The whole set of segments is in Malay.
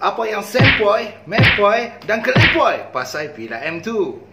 apa yang sempoi, mepoi dan kelempoi pasal Villa M2.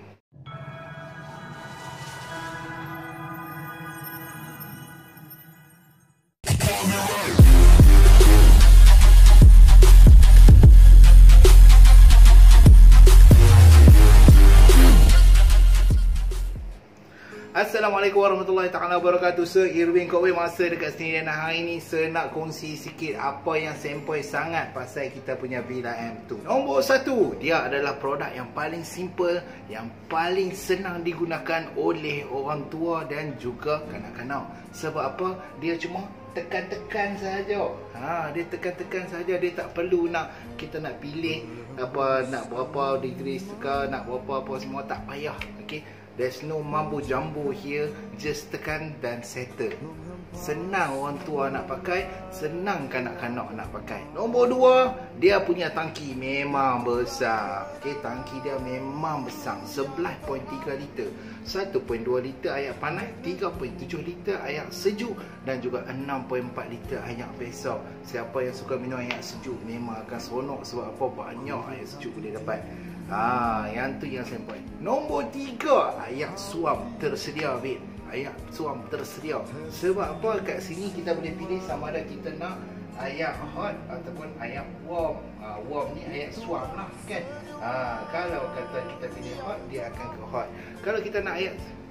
Assalamualaikum warahmatullahi ta'ala wabarakatuh. Irwin Kowe masa dekat sini, dan hari ni saya nak kongsi sikit apa yang sempoi sangat pasal kita punya Villa M2. Nombor satu, dia adalah produk yang paling simple, yang paling senang digunakan oleh orang tua dan juga kanak-kanak. Sebab apa? Dia cuma tekan-tekan saja. Dia tekan-tekan saja. Dia tak perlu kita nak pilih apa, nak berapa degree ke, nak berapa apa semua, tak payah. Okey. There's no mambo jumbo here. Just tekan dan settle. Senang orang tua nak pakai, senang kanak-kanak nak pakai. Nombor dua, dia punya tangki memang besar. Okay, tangki dia memang besar, 11.3 liter, 1.2 liter air panas, 3.7 liter air sejuk dan juga 6.4 liter air biasa. Siapa yang suka minum air sejuk memang akan seronok. Sebab apa? Banyak air sejuk boleh dapat. Yang tu yang sempoi. Nombor 3, air suam tersedia, babe. Air suam tersedia. Sebab apa? Kat sini kita boleh pilih sama ada kita nak air hot ataupun air warm. Warm ni air suam lah kan. Kalau kata kita pilih hot, dia akan ke hot. Kalau kita nak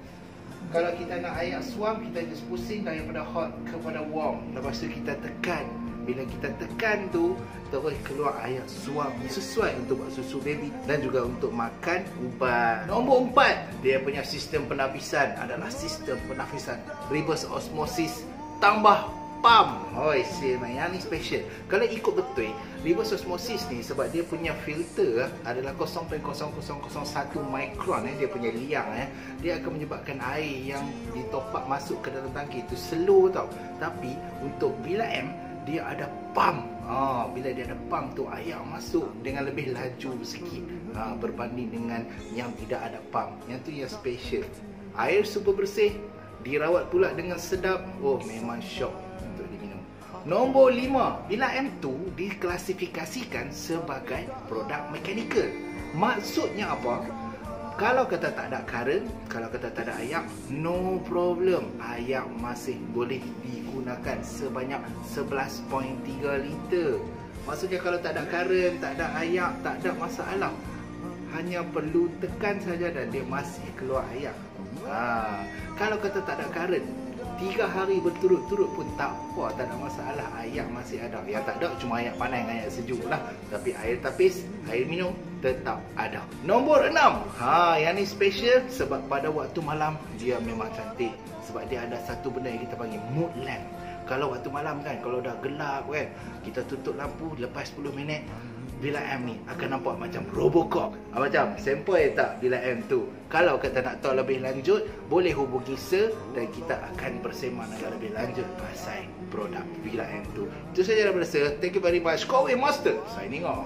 air suam, kita just pusing daripada hot kepada warm. Lepas tu kita tekan. Bila kita tekan tu, terus keluar air suam sesuai untuk buat susu baby dan juga untuk makan ubat. Nombor 4, dia punya sistem penapisan adalah sistem penapisan reverse osmosis tambah pump. Yang ni special. Kalau ikut betul, reverse osmosis ni sebab dia punya filter adalah 0.0001 mikron, dia punya liang. Dia akan menyebabkan air yang ditopak masuk ke dalam tangki itu slow tau. Tapi untuk Villa M, dia ada pump. Bila dia ada pump tu, air masuk dengan lebih laju sikit berbanding dengan yang tidak ada pump. Yang tu yang special. Air super bersih, dirawat pula dengan sedap. Memang syok untuk diminum. Nombor 5, Villa M2 diklasifikasikan sebagai produk mechanical. Maksudnya apa? Kalau kata tak ada current, kalau kata tak ada air, no problem. Air masih boleh digunakan sebanyak 11.3 liter. Maksudnya kalau tak ada current, tak ada air, tak ada masalah. Hanya perlu tekan saja dan dia masih keluar air. Kalau kata tak ada current, 3 hari berturut-turut pun tak apa, tak ada masalah, air masih ada. Yang tak ada cuma air panas dengan air sejuk lah. Tapi air tapis, air minum tetap ada. Nombor 6, yang ni special sebab pada waktu malam dia memang cantik. Sebab dia ada satu benda yang kita panggil mood lamp. Kalau waktu malam kan, kalau dah gelap kan, kita tutup lampu, lepas 10 minit Villa M ni akan nampak macam Robocop. Macam sempoi tak Villa M tu? Kalau kata nak tahu lebih lanjut, boleh hubungi Sir dan kita akan bersembang lebih lanjut pasal produk Villa M tu. Itu saja daripada Sir. Thank you very much. Kowe Master signing off.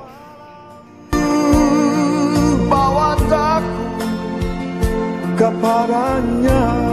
Bawa aku kepadanya.